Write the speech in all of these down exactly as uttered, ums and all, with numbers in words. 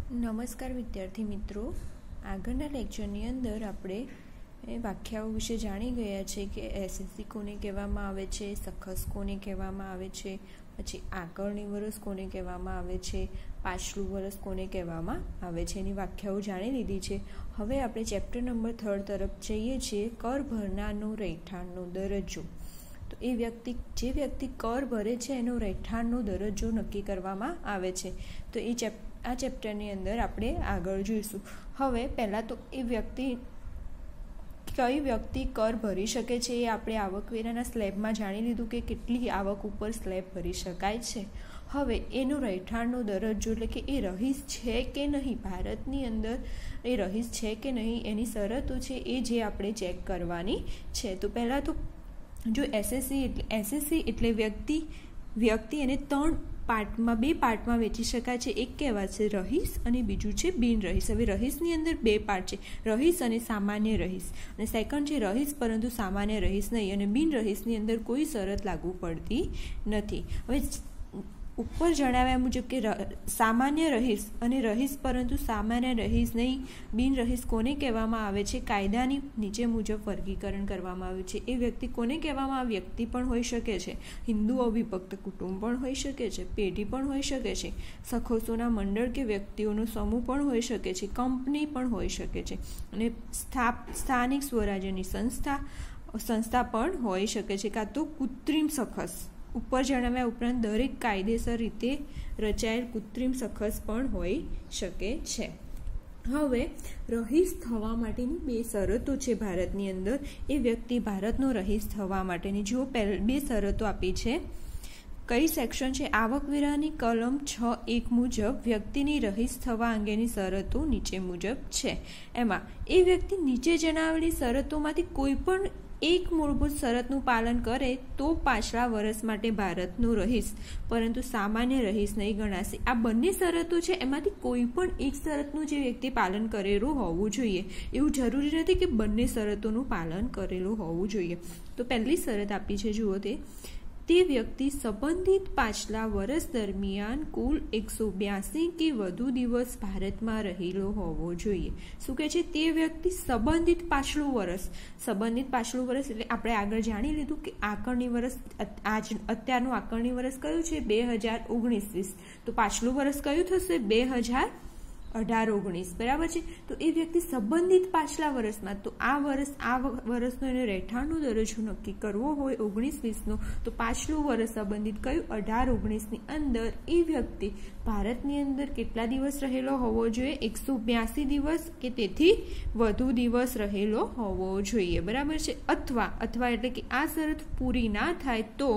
નમસ્કાર વિદ્યાર્થી મિત્રો, આગળના લેક્ચરની અંદર આપણે વ્યાખ્યાઓ વિશે જાણી ગયા છે કે એસએસસી કોને કહેવામાં આવે છે, સખસ કોને કહેવામાં આવે છે, પછી આગળની વર્ષ કોને કહેવામાં આવે છે, પાછલું વર્ષ કોને કહેવામાં આવે છે, એની વ્યાખ્યાઓ જાણી લીધી છે। હવે આપણે ચેપ્ટર નંબર થર્ડ તરફ જઈએ છીએ, કર ભરનારનો રહેઠાણનો દરજ્જો। તો એ વ્યક્તિ જે વ્યક્તિ કર ભરે છે એનો રહેઠાણનો દરજ્જો નક્કી કરવામાં આવે છે। તો એ ચેપ આ ચેપ્ટરની અંદર આપણે આગળ જોઈશું। હવે પહેલાં તો એ વ્યક્તિ કઈ વ્યક્તિ કર ભરી શકે છે એ આપણે આવકવેરાના સ્લેબમાં જાણી લીધું કે કેટલી આવક ઉપર સ્લેબ ભરી શકાય છે। હવે એનો રહેઠાણનો દરજ્જો એટલે કે એ રહીશ છે કે નહીં, ભારતની અંદર એ રહીશ છે કે નહીં, એની શરતો છે એ જે આપણે ચેક કરવાની છે। તો પહેલાં તો જો એસએસસી એટલે એસએસસી એટલે વ્યક્તિ વ્યક્તિ એને ત્રણ પાર્ટમાં બે પાર્ટમાં વેચી શકાય છે। એક કહેવાય છે રહીશ અને બીજું છે બિન રહીશ। હવે રહીશની અંદર બે પાર્ટ છે, રહીશ અને સામાન્ય રહીશ, અને સેકન્ડ છે રહીશ પરંતુ સામાન્ય રહીશ નહીં, અને બિન રહીશની અંદર કોઈ શરત લાગુ પડતી નથી। હવે ઉપર જણાવ્યા મુજબ કે સામાન્ય રહીશ અને રહીશ પરંતુ સામાન્ય રહીશ નહીં, બિન રહીશ કોને કહેવામાં આવે છે, કાયદાની નીચે મુજબ વર્ગીકરણ કરવામાં આવ્યું છે। એ વ્યક્તિ કોને કહેવામાં આવે, વ્યક્તિ પણ હોઈ શકે છે, હિન્દુ અવિભક્ત કુટુંબ પણ હોઈ શકે છે, પેઢી પણ હોઈ શકે છે, સખોસોના મંડળ કે વ્યક્તિઓનો સમૂહ પણ હોઈ શકે છે, કંપની પણ હોઈ શકે છે, અને સ્થાનિક સ્વરાજ્યની સંસ્થા સંસ્થા પણ હોઈ શકે છે, કાં તો કૃત્રિમ સખસ ઉપર જણાવ્યા ઉપરાંત દરેક કાયદેસર રીતે રચાયેલ કૃત્રિમ સખસ પણ હોઈ શકે છે। હવે રહીશ થવા માટેની બે શરતો છે ભારતની અંદર। એ વ્યક્તિ ભારતનો રહીશ થવા માટેની જો બે શરતો આપી છે। કઈ સેક્શન છે, આવકવેરાની કલમ છ એક મુજબ વ્યક્તિની રહીશ થવા અંગેની શરતો નીચે મુજબ છે। એમાં એ વ્યક્તિ નીચે જણાવેલી શરતોમાંથી કોઈ પણ એક મૂળભૂત શરતનું પાલન કરે તો પાછલા વર્ષ માટે ભારતનું રહીશ પરંતુ સામાન્ય રહીશ નહીં ગણાશે। આ બંને શરતો છે, એમાંથી કોઈ પણ એક શરતનું જે વ્યક્તિ પાલન કરેલું હોવું જોઈએ। એવું જરૂરી નથી કે બંને શરતોનું પાલન કરેલું હોવું જોઈએ। તો પહેલી શરત આપી છે, જુઓ તે તે વ્યક્તિ સંબંધિત પાછલા વર્ષ દરમિયાન કુલ એકસો બ્યાસી કે વધુ દિવસ ભારતમાં રહેલો હોવો જોઈએ। શું કહે છે, તે વ્યક્તિ સંબંધિત પાછલું વર્ષ સંબંધિત પાછલું વર્ષ એટલે આપણે આગળ જાણી લીધું કે આકરણી વર્ષ આજ અત્યારનું આકરણી વર્ષ કયું છે, બે હજાર ઓગણીસ વીસ। તો પાછલું વર્ષ કયું થશે, બે હજાર અઢાર ઓગણીસ, બરાબર છે। તો એ વ્યક્તિ સંબંધિત પાછલા વર્ષમાં, તો આ વર્ષ આ વર્ષનો એને રહેઠાણનો દરજ્જો નક્કી કરવો હોય ઓગણીસ વીસનો, તો પાછલું વર્ષ સંબંધિત કયું, અઢાર ઓગણીસની અંદર એ વ્યક્તિ ભારતની અંદર કેટલા દિવસ રહેલો હોવો જોઈએ, એકસો બ્યાસી દિવસ કે તેથી વધુ દિવસ રહેલો હોવો જોઈએ, બરાબર છે। અથવા અથવા એટલે કે આ શરત પૂરી ના થાય તો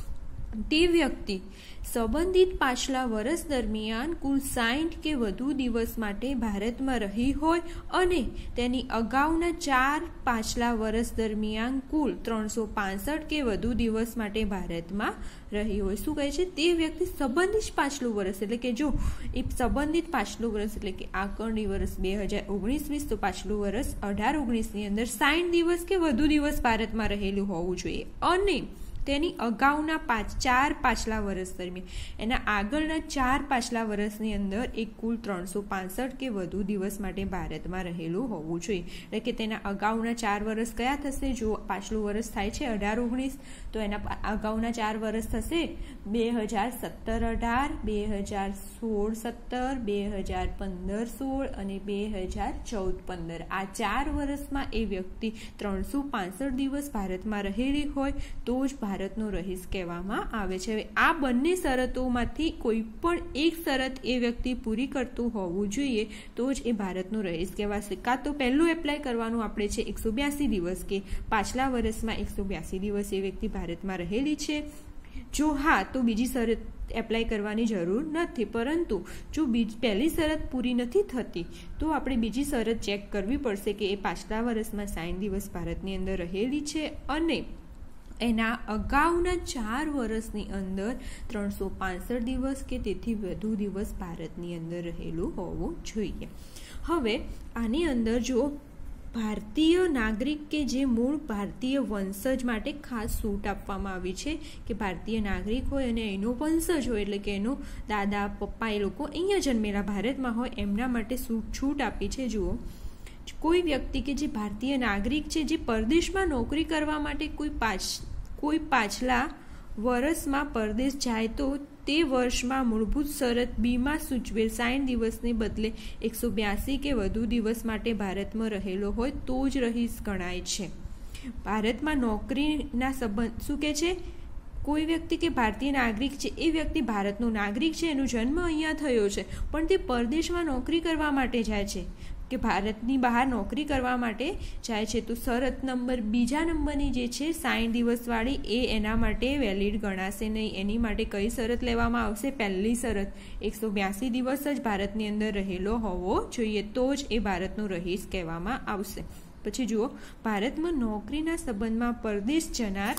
તે વ્યક્તિ સંબંધિત પાછલા વર્ષ દરમિયાન કુલ સાઠ કે વધુ દિવસ માટે ભારતમાં રહી હોય અને તેની અગાઉના ચાર પાછલા વર્ષ દરમિયાન કુલ ત્રણસો પાસઠ કે વધુ દિવસ માટે ભારતમાં રહી હોય। શું કહે છે, તે વ્યક્તિ સંબંધિત પાછલું વર્ષ એટલે કે જો એ સંબંધિત પાછલું વર્ષ એટલે કે આકરણી વર્ષ બે હજાર ઓગણીસ વીસ, તો પાછલું વર્ષ અઢાર ઓગણીસની અંદર સાઠ દિવસ કે વધુ દિવસ ભારતમાં રહેલું હોવું જોઈએ, અને તેની અગાઉના પાંચ ચાર પાછલા વર્ષ દરમિયાન એના આગળના ચાર પાછલા વર્ષની અંદર એક કુલ ત્રણસો પાસઠ કે વધુ દિવસ માટે ભારતમાં રહેલું હોવું જોઈએ। એટલે કે તેના અગાઉના ચાર વર્ષ કયા થશે, જો પાછલું વર્ષ થાય છે અઢાર ઓગણીસ, તો એના અગાઉના ચાર વર્ષ થશે બે હજાર સત્તર અઢાર, બે હજાર સોળ સત્તર, બે હજાર પંદર સોળ અને બે હજાર ચૌદ પંદર। આ ચાર વર્ષમાં એ વ્યક્તિ ત્રણસો પાસઠ દિવસ ભારતમાં રહેલી હોય તો જ ભારતનો રહીશ કહેવામાં આવે છે। હવે આ બંને શરતોમાંથી કોઈ પણ એક શરત એ વ્યક્તિ પૂરી કરતું હોવું જોઈએ તો જ એ ભારતનો રહીશ કહેવાશે। કાં તો પહેલું એપ્લાય કરવાનું આપણે છે એકસો બ્યાસી દિવસ કે પાછલા વર્ષમાં એકસો બ્યાસી દિવસ એ વ્યક્તિ ભારતમાં રહેલી છે, જો હા તો બીજી શરત એપ્લાય કરવાની જરૂર નથી, પરંતુ જો બીજી પહેલી શરત પૂરી નથી થતી તો આપણે બીજી શરત ચેક કરવી પડશે કે એ પાછલા વર્ષમાં સાઠ દિવસ ભારતની અંદર રહેલી છે અને એના અગાઉના ચાર વર્ષની અંદર ત્રણસો પાસઠ દિવસ કે તેથી વધુ દિવસ ભારતની અંદર રહેલું હોવું જોઈએ। હવે આની અંદર જો ભારતીય નાગરિક કે જે મૂળ ભારતીય વંશજ માટે ખાસ છૂટ આપવામાં આવી છે કે ભારતીય નાગરિક હોય અને એનો વંશજ હોય એટલે કે એનો દાદા પપ્પા એ લોકો અહીંયા જન્મેલા ભારતમાં હોય એમના માટે છૂટ આપી છે. જુઓ, કોઈ વ્યક્તિ કે જે ભારતીય નાગરિક છે જે પરદેશમાં નોકરી કરવા માટે કોઈ પાછ કોઈ પાછલા વર્ષમાં પરદેશ જાય તો તે વર્ષમાં મૂળભૂત શરત બીમાં સૂચવેલ સાઠ દિવસને બદલે એકસો બ્યાસી કે વધુ દિવસ માટે ભારતમાં રહેલો હોય તો જ રહીશ ગણાય છે. ભારતમાં નોકરીના સંબંધ શું કે છે? કોઈ વ્યક્તિ કે ભારતીય નાગરિક છે એ વ્યક્તિ ભારતનો નાગરિક છે, એનો જન્મ અહીંયા થયો છે, પણ તે પરદેશમાં નોકરી કરવા માટે જાય છે કે ભારતની બહાર નોકરી કરવા માટે જાય છે તો શરત નંબર બીજા નંબરની જે છે સાઠ દિવસવાળી એ એના માટે વેલિડ ગણાશે નહીં. એની માટે કઈ શરત લેવામાં આવશે? પહેલી શરત એકસો બ્યાસી દિવસ જ ભારતની અંદર રહેલો હોવો જોઈએ તો જ એ ભારતનો રહીશ કહેવામાં આવશે. પછી જુઓ, ભારતમાં નોકરીના સંબંધમાં પરદેશ જનાર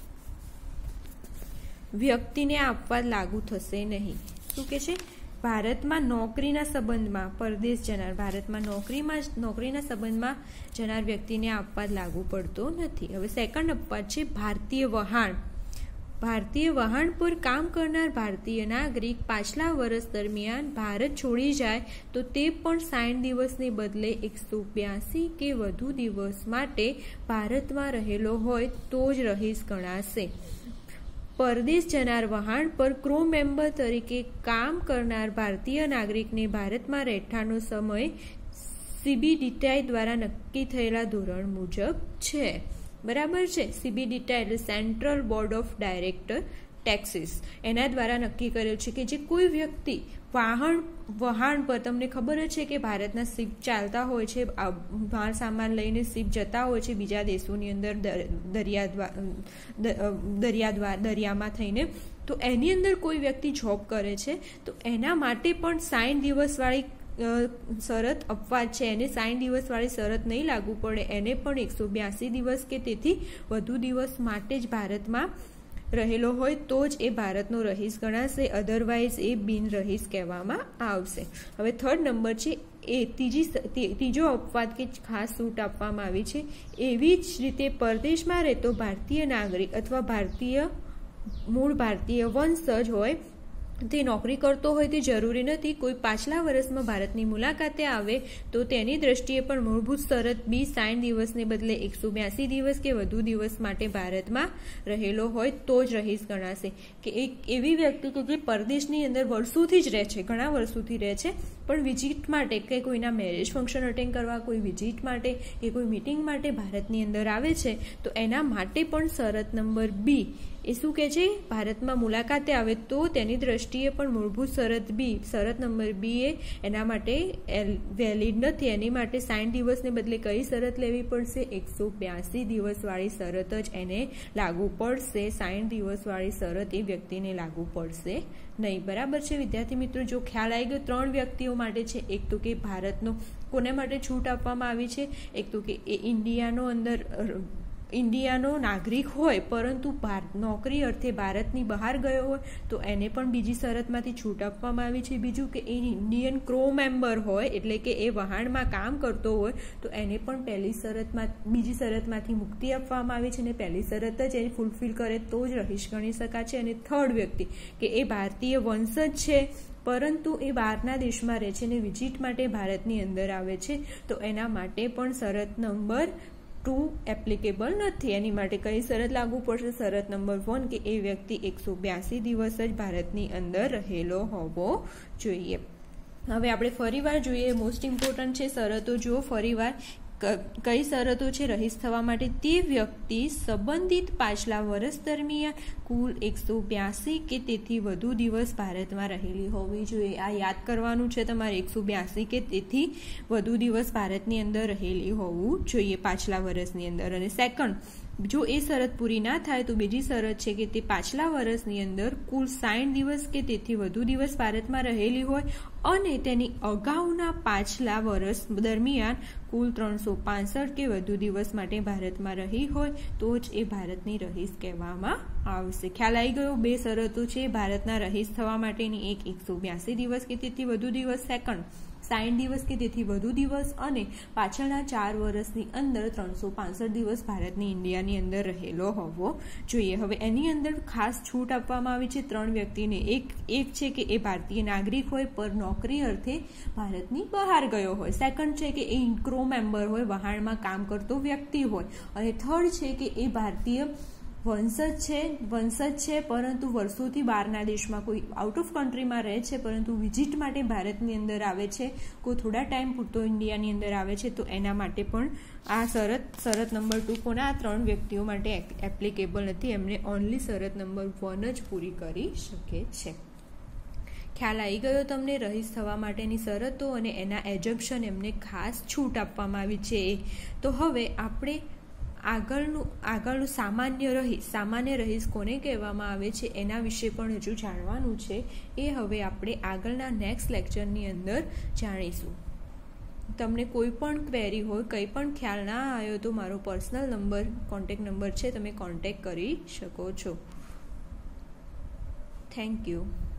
વ્યક્તિને આપવા લાગુ થશે નહીં. શું કે છે? ભારતમાં નોકરીના સંબંધમાં પરદેશ જનાર ભારતમાં નોકરીમાં નોકરીના સંબંધમાં જનાર વ્યક્તિને આપવાદ લાગુ પડતો નથી. હવે સેકન્ડ અપવાદ છે ભારતીય વહાણ. ભારતીય વહાણ પર કામ કરનાર ભારતીય નાગરિક પાછલા વર્ષ દરમિયાન ભારત છોડી જાય તો તે પણ સાઠ દિવસને બદલે એકસો બ્યાસી કે વધુ દિવસ માટે ભારતમાં રહેલો હોય તો જ રહીશ ગણાશે. પરદેશ જનાર વહાણ પર ક્રૂ મેમ્બર તરીકે કામ કરનાર ભારતીય નાગરિકને ભારતમાં રહેઠાણનો સમય સીબીડીટી દ્વારા નક્કી થયેલા ધોરણ મુજબ છે. બરાબર છે? સીબીડીટી એટલે central board of director taxes, એના દ્વારા નક્કી કરેલ છે કે જે કોઈ વ્યક્તિ વાહન વહાણ પર, તમને ખબર જ છે કે ભારતના શિપ ચાલતા હોય છે, માલ સામાન લઈને શિપ જતા હોય છે બીજા દેશોની અંદર દરિયા દરિયા દરિયામાં થઈને, તો એની અંદર કોઈ વ્યક્તિ જોબ કરે છે તો એના માટે પણ સાઠ દિવસવાળી શરત અપવાદ છે. એને સાઠ દિવસવાળી શરત નહીં લાગુ પડે, એને પણ એકસો બ્યાસી દિવસ કે તેથી વધુ દિવસ માટે જ ભારતમાં રહેલો હોય તો જ એ ભારતનો રહીશ ગણાશે, અધરવાઇઝ એ બિન રહીશ કહેવામાં આવશે. હવે થર્ડ નંબર છે એ ત્રીજી ત્રીજો અપવાદ કે ખાસ છૂટ આપવામાં આવી છે. એવી જ રીતે પરદેશમાં રહેતો ભારતીય નાગરિક અથવા ભારતીય મૂળ ભારતીય વંશજ હોય તે નોકરી કરતો હોય તે જરૂરી નથી. કોઈ પાછલા વર્ષમાં ભારતની મુલાકાતે આવે તો તેની દ્રષ્ટિએ પણ મૂળભૂત શરત બી સાઠ દિવસને બદલે એકસો બ્યાસી દિવસ કે વધુ દિવસ માટે ભારતમાં રહેલો હોય તો જ રહીશ ગણાશે. કે એક એવી વ્યક્તિ કે જે પરદેશની અંદર વર્ષોથી જ રહે છે, ઘણા વર્ષોથી રહે છે, પણ વિઝિટ માટે કે કોઈના મેરેજ ફંક્શન અટેન્ડ કરવા, કોઈ વિઝિટ માટે કે કોઈ મિટિંગ માટે ભારતની અંદર આવે છે તો એના માટે પણ શરત નંબર બી એ શું કહે છે? ભારતમાં મુલાકાતે આવે તો તેની દ્રષ્ટિએ પણ મૂળભૂત શરત બી શરત નંબર બી એ એના માટે વેલિડ નથી. એની માટે સાઠ દિવસને બદલે કઈ શરત લેવી પડશે? એકસો બ્યાસી દિવસવાળી શરત જ એને લાગુ પડશે. સાઠ દિવસવાળી શરત એ વ્યક્તિને લાગુ પડશે નહીં. બરાબર છે વિદ્યાર્થી મિત્રો? જો ખ્યાલ આવી ગયો, ત્રણ વ્યક્તિઓ માટે છે. એક તો કે ભારતનો કોને માટે છૂટ આપવામાં આવી છે? એક તો કે એ ઇન્ડિયાનો અંદર ઇન્ડિયાનો નાગરિક હોય પરંતુ નોકરી અર્થે ભારતની બહાર ગયો હોય તો એને પણ બીજી શરતમાંથી છૂટ આપવામાં આવી છે. બીજું કે એ ઇન્ડિયન ક્રો મેમ્બર હોય એટલે કે એ વહાણમાં કામ કરતો હોય તો એને પણ પહેલી શરતમાં બીજી શરતમાંથી મુક્તિ આપવામાં આવી છે અને પહેલી શરત જ એ ફૂલફિલ કરે તો જ રહીશ ગણી શકાશે. અને થર્ડ વ્યક્તિ કે એ ભારતીય વંશજ છે પરંતુ એ બહારના દેશમાં રહે છે અને વિઝિટ માટે ભારતની અંદર આવે છે તો એના માટે પણ શરત નંબર ટુ એપ્લિકેબલ નથી. એની માટે કઈ શરત લાગુ પડશે? શરત નંબર વન કે એ વ્યક્તિ એકસો બ્યાસી દિવસ જ ભારતની અંદર રહેલો હોવો જોઈએ. હવે આપણે ફરીવાર જોઈએ, મોસ્ટ ઇમ્પોર્ટન્ટ છે શરતો. જુઓ ફરીવાર કઈ શરતો છે રહીશ થવા માટે? તે વ્યક્તિ સંબંધિત પાછલા વર્ષ દરમિયાન કુલ એકસો બ્યાસી કે તેથી વધુ દિવસ ભારતમાં રહેલી હોવી જોઈએ. આ યાદ કરવાનું છે તમારે, એકસો બ્યાસી કે તેથી વધુ દિવસ ભારતની અંદર રહેલી હોવું જોઈએ પાછલા વર્ષની અંદર. અને સેકન્ડ, જો એ શરત પૂરી ના થાય તો બીજી શરત છે કે તે પાછલા વર્ષની અંદર કુલ સાઠ દિવસ કે તેથી વધુ દિવસ ભારતમાં રહેલી હોય અને તેની અગાઉના પાછલા વર્ષ દરમિયાન કુલ ત્રણસો પાંસઠ કે વધુ દિવસ માટે ભારતમાં રહી હોય તો જ એ ભારતની રહીશ કહેવામાં આવશે. ખ્યાલ આવી ગયો. બે શરતો છે ભારતના રહીશ થવા માટેની. એક એકસો બ્યાસી દિવસ કે તેથી વધુ દિવસ, સેકન્ડ સાઠ દિવસ કે તેથી વધુ દિવસ, અને પાછળના ચાર વર્ષની અંદર ત્રણસો પાંસઠ દિવસ ભારતની ઇન્ડિયાની અંદર રહેલો હોવો જોઈએ. હવે એની અંદર ખાસ છૂટ આપવામાં આવી છે ત્રણ વ્યક્તિને. એક એક છે કે એ ભારતીય નાગરિક હોય પર નોકરી અર્થે ભારતની બહાર ગયો હોય. સેકન્ડ છે કે એ ક્રો મેમ્બર હોય, વહાણમાં કામ કરતો વ્યક્તિ હોય. અને થર્ડ છે કે એ ભારતીય વંશજ છે વંશજ છે પરંતુ વર્ષોથી બહારના દેશમાં કોઈ આઉટ ઓફ કન્ટ્રીમાં રહે છે, પરંતુ વિઝિટ માટે ભારતની અંદર આવે છે, કોઈ થોડા ટાઈમ પૂરતો ઇન્ડિયાની અંદર આવે છે, તો એના માટે પણ આ શરત શરત નંબર ટુ કોના આ ત્રણ વ્યક્તિઓ માટે એપ્લિકેબલ નથી. એમને ઓનલી શરત નંબર વન જ પૂરી કરી શકે છે. ખ્યાલ આવી ગયો તમને રહીશ થવા માટેની શરતો અને એના એજમ્પશન, એમને ખાસ છૂટ આપવામાં આવી છે. તો હવે આપણે આગળનું આગળનું સામાન્ય રહીશ સામાન્ય રહીશ કોને કહેવામાં આવે છે એના વિશે પણ હજુ જાણવાનું છે. એ હવે આપણે આગળના નેક્સ્ટ લેક્ચરની અંદર જાણીશું. તમને કોઈ પણ ક્વેરી હોય, કંઈ પણ ખ્યાલ ના આવ્યો તો મારો પર્સનલ નંબર કોન્ટેક્ટ નંબર છે, તમે કોન્ટેક્ટ કરી શકો છો. Thank you.